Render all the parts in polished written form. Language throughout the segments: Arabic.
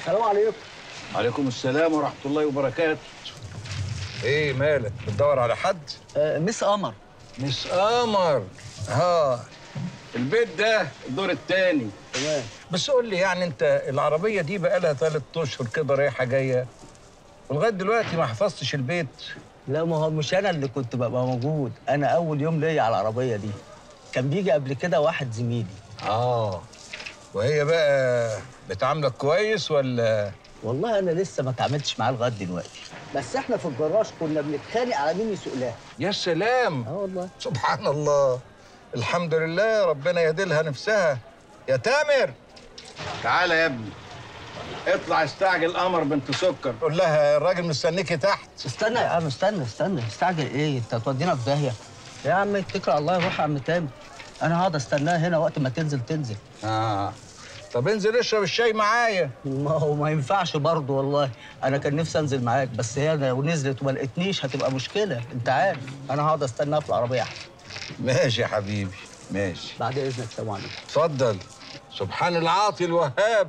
السلام عليكم. وعليكم السلام ورحمة الله وبركاته. ايه مالك؟ بتدور على حد؟ مس قمر. مس قمر. البيت ده الدور الثاني. تمام. بس قول لي يعني انت العربية دي بقالها 3 اشهر كده رايحة جاية ولغاية دلوقتي ما حفظتش البيت؟ لا ما هو مش انا اللي كنت ببقى موجود، انا اول يوم ليا على العربيه دي. كان بيجي قبل كده واحد زميلي. وهي بقى بتعاملك كويس ولا؟ والله انا لسه ما اتعاملتش معاه لغايه دلوقتي، بس احنا في الجراج كنا بنتخانق على مين يسوق لها. يا سلام. والله. سبحان الله. الحمد لله، ربنا يديلها نفسها. يا تامر تعالى يا ابني، اطلع استعجل قمر بنت سكر. قول لها الراجل مستنيكي تحت. استنى يا عم، استنى استعجل ايه؟ انت هتودينا في داهيه. يا عم اتكل على الله، روح يا عم تامر، انا هقعد استناها هنا وقت ما تنزل. طب انزل اشرب الشاي معايا. ما هو ما ينفعش برضه والله، انا كان نفسي انزل معاك، بس هي لو نزلت وما لقيتنيش هتبقى مشكله، انت عارف. انا هقعد استناها في العربيه احسن. ماشي يا حبيبي ماشي. بعد اذنك. سلام عليكم. اتفضل. سبحان العاطي الوهاب.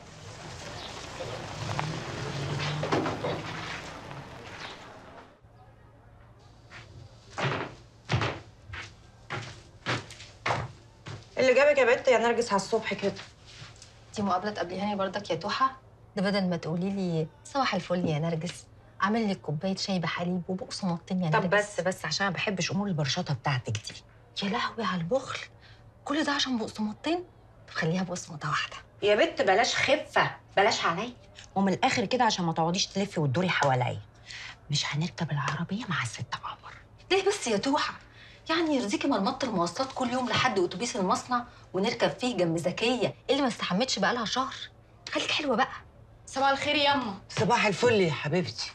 اللي جابك يا بنت يا نرجس على الصبح كده؟ دي مقابلة تقابليهاني برضك يا توحة؟ ده بدل ما تقولي لي صباح الفل يا نرجس، عامل لك كوباية شاي بحليب وبقسماطتين يا نرجس. طب بس عشان ما بحبش امور البرشاطه بتاعتك دي. يا لهوي على البخل، كل ده عشان بقسماطين؟ طب خليها بقسماطة واحدة. يا بنت بلاش خفه، بلاش عليا، ومن الاخر كده عشان ما تقعديش تلفي وتدوري حواليا. مش هنركب العربيه مع الست قمر. ليه بس يا توحة؟ يعني يرضيكي مرمطة المواصلات كل يوم لحد اتوبيس المصنع ونركب فيه جنب زكية اللي ما استحمتش بقالها شهر؟ خليك حلوة بقى. صباح الخير ياما. صباح الفل يا حبيبتي.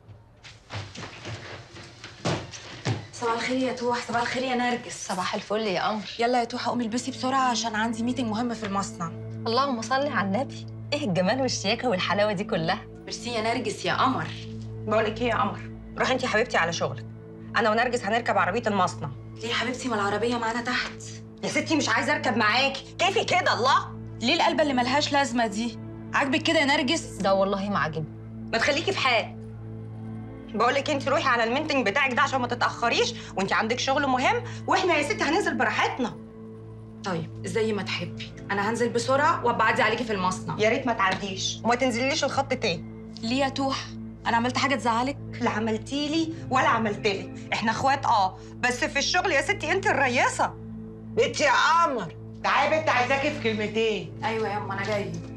صباح الخير يا توح. صباح الخير يا نرجس. صباح الفل يا قمر. يلا يا توحة قومي البسي بسرعة عشان عندي ميتنج مهم في المصنع. اللهم صل على النبي، ايه الجمال والشياكة والحلاوة دي كلها؟ ميرسي يا نرجس يا قمر. بقولك ايه يا قمر، روحي انت يا حبيبتي على شغلك، انا ونرجس هنركب عربيه المصنع. ليه يا حبيبتي؟ ما العربية معانا تحت. يا ستي مش عايزه اركب معاكي، كيفي كده الله؟ ليه القلبة اللي ملهاش لازمة دي؟ عاجبك كده يا نرجس؟ ده والله ما عاجبني. ما تخليكي في حال. بقولك انت روحي على الميتنج بتاعك ده عشان ما تتاخريش، وانت عندك شغل مهم، واحنا يا ستي هننزل براحتنا. طيب زي ما تحبي، انا هنزل بسرعة وابقى اعدي عليكي في المصنع. يا ريت ما تعديش وما تنزليش الخط تاني. ليه يا توح؟ انا عملت حاجة تزعلك؟ لا عملتيلي ولا عملتلي، احنا اخوات بس في الشغل يا ستي انت الرياسه. بنت يا قمر، تعالي يا بنت عايزاكي في كلمتين. ايوه يا اما انا جايه.